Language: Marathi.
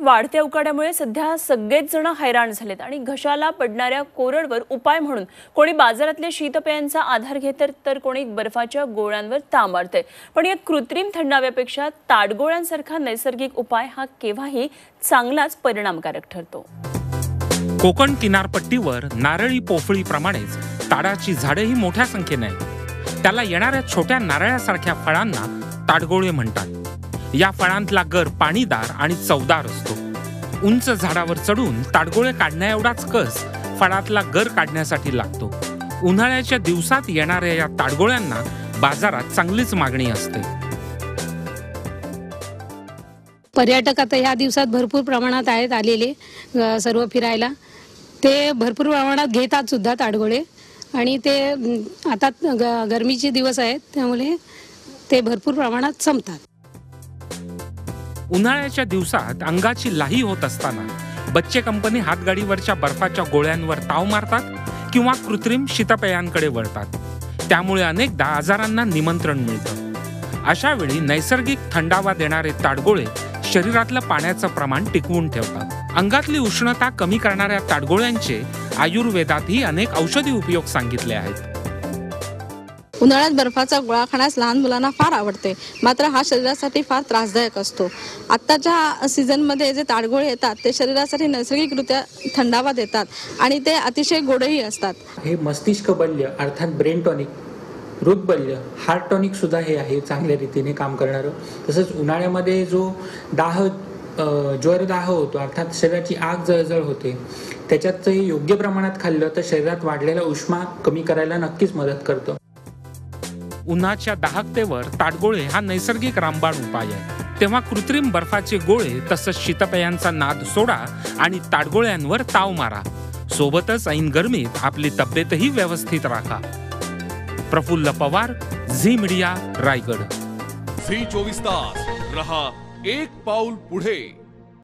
वाढत्या उकाड्यामुळे सध्या सगळेच जण हैराण झालेत आणि घशाला पडणाऱ्या कोरडवर उपाय म्हणून कोणी बाजारातल्या शीतपेयांचा आधार घेत तर कोणी बर्फाच्या गोळ्यांवर ताण मारते। पण या कृत्रिम थंडाव्यापेक्षा ताडगोळ्यांसारखा नैसर्गिक उपाय हा केव्हाही चांगलाच परिणामकारक ठरतो। कोकण किनारपट्टीवर नारळी पोफळीप्रमाणेच ताडाची झाडेही मोठ्या संख्येने आहेत। त्याला येणाऱ्या छोट्या नारळासारख्या फळांना ताडगोळे म्हणतात। या फळांतला गर पाणीदार आणि चवदार असतो। उंच झाडावर चढून ताडगोळे काढण्या एवढाच कस फळातला गर काढण्यासाठी लागतो। उन्हाळ्याच्या दिवसात येणाऱ्या या ताडगोळ्यांना बाजारात चांगलीच मागणी असते। पर्यटक आता या दिवसात भरपूर प्रमाणात आहेत आलेले सर्व फिरायला। ते भरपूर प्रमाणात घेतात सुद्धा ताडगोळे आणि ते आता गरमीचे दिवस आहेत त्यामुळे ते भरपूर प्रमाणात संपतात। उन्हाळ्याच्या दिवसात अंगाची लाही होत असताना बच्चे कंपनी हातगाडीवरच्या बर्फाच्या गोळ्यांवर ताव मारतात किंवा कृत्रिम शीतपेयांकडे वळतात। त्यामुळे अनेकदा आजारांना निमंत्रण मिळतं। अशा वेळी नैसर्गिक थंडावा देणारे ताडगोळे शरीरातलं पाण्याचं प्रमाण टिकवून ठेवतात। अंगातली उष्णता कमी करणाऱ्या ताडगोळ्यांचे आयुर्वेदातही अनेक औषधी उपयोग सांगितले आहेत। उन्हाळ्यात बर्फाचा गोळा खाण्यास लहान मुलांना फार आवडते, मात्र हा शरीरासाठी फार त्रासदायक असतो। आत्ताच्या सीझनमध्ये जे ताडगोळे येतात ते शरीरासाठी नैसर्गिकरित्या थंडावा देतात आणि ते अतिशय गोडही असतात। हे मस्तिष्क बल्य अर्थात ब्रेन टॉनिक, हृदबल्य, हार्ट टॉनिक सुद्धा हे आहे चांगल्या रीतीने काम करणारं। तसंच उन्हाळ्यामध्ये जो ज्वरदाह होतो अर्थात शरीराची आग जळजळ होते, त्याच्यात योग्य प्रमाणात खाल्लं तर शरीरात वाढलेला उष्मा कमी करायला नक्कीच मदत करतं। उन्हाच्या दाहकतेवर ताडगोळे हा नैसर्गिक रामबाण उपाय आहे। तेव्हा कृत्रिम बर्फाचे गोळे तसंच शीतपेयांचा नाद सोडा आणि ताडगोळ्यांवर ताव मारा। सोबतच ऐन गरमीत आपली तब्येतही व्यवस्थित राखा। Praful Pawar, Zee Media, Raigad. Zee 24 तास रहा एक पाऊल पुढे।